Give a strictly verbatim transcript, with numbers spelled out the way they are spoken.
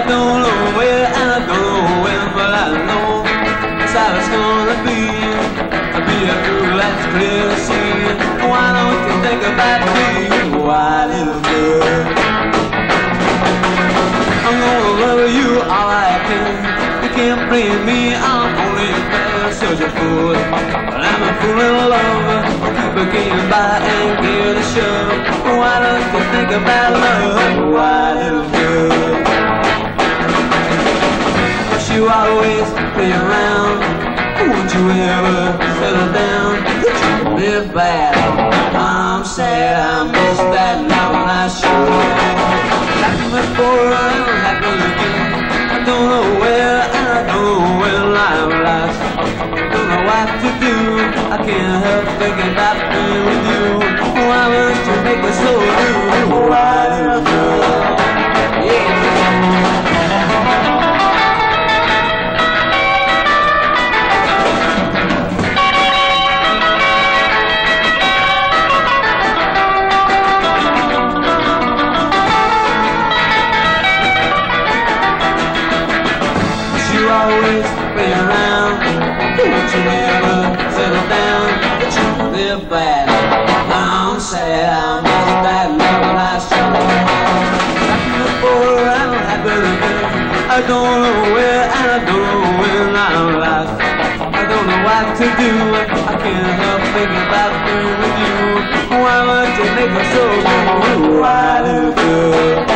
don't know where and I don't know when, but I know that's how it's gonna be. I'll be a girl that's clear to see. Why don't you think about me, why little girl? I'm gonna love you all I can. You can't blame me, I'm only a man, such a fool. But I'm a fool in love. People came by and gave it a shove. Why don't you think about love, why little girl? You always play around. Won't you ever settle down? Live bad, I'm sad, I miss that love I should. Like before, I'm happy again. I don't know where, and I don't know when I'm lost. Don't know what to do, I can't help thinking about being with you. Why must you make me so blue? Why little girl? Yeah. Always play around. Won't you ever settle down? Live bad, I'm sad, I miss that love I saw. Like before, I'm happy again. I don't know where and I don't know when I'm lost. I don't know what to do, I can't help thinking about being with you. Why would you make me so blue? Why little girl?